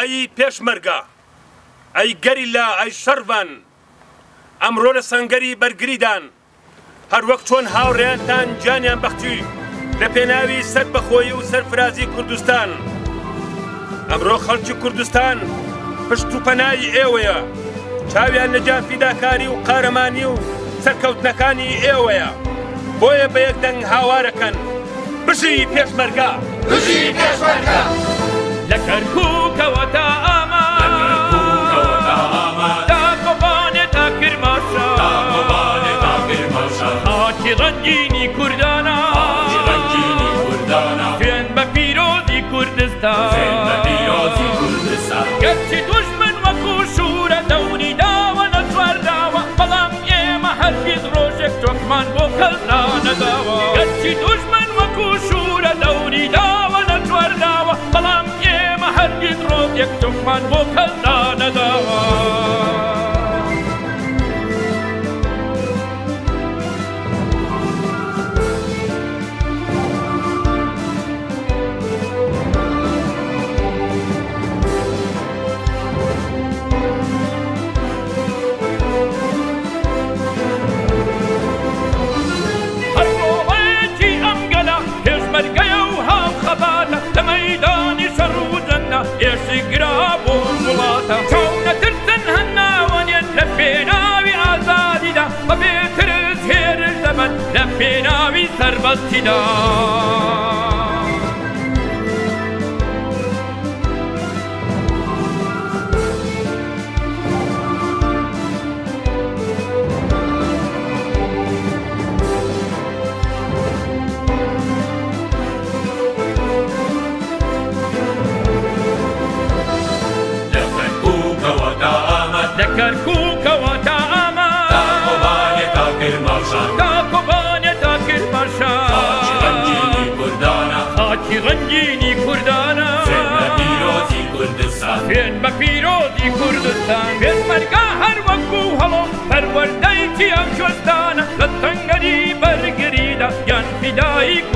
ئەی پێشمەرگە ئەی گەریلا ئەی شەڕبان ئەمڕۆ لە سەنگەری بەرگریدان هەر وەک چۆن هاوڕێیانتان جانیان بەختی لە پێناوی سەربەخۆیی و سەرفرازی کوردستان ئەمڕۆ خەڵکی کوردستان پشت و پەنای ئێوەیە چاویان لە جان فیداکاری و قارەمانی و سەرکەوتنەکانی ئێوەیە بۆیە بە یەکدەنگ هاوارەکەن بژی پێشمەرگە بژی پێشمەرگە لە کەرکووکەوە تا ئامان تا قۆبانێ تا کرماشە خاکی ڕەنگینی کوردانە خوێن بە پیرۆزی کوردستان گەرچی دوژمن وەکو شورە دەوری داوە لە چوارداوە بەڵام ئێمە هەرگیز ڕۆژێک تۆکمان بۆ کەسدا نەداوە گەرچی دوژمن وەکو شورە دەوری داوە لە چوارداوە بەڵام ئێمە هەرگیز ڕۆژێک تۆکمان بۆ کەسدا نەداوە ئێشی گرابوو وڵاتە چۆن نەترسن هەناوەنێن لە پێناوی ئازادیدا بە بێترس هێرش دەبن لە پێناوی سەربەستیدا کەرکووکەوە تا ئامان تا قۆبانێ تا کرماشە خاکی ڕەنگینی کوردانە خوێن بە پیرۆزی کوردستان پێشمەرگە هەر وەکو هەڵۆ پەروەردەی تیام کوێستانە لە سەنگەری بەرگریدا یان فیدایی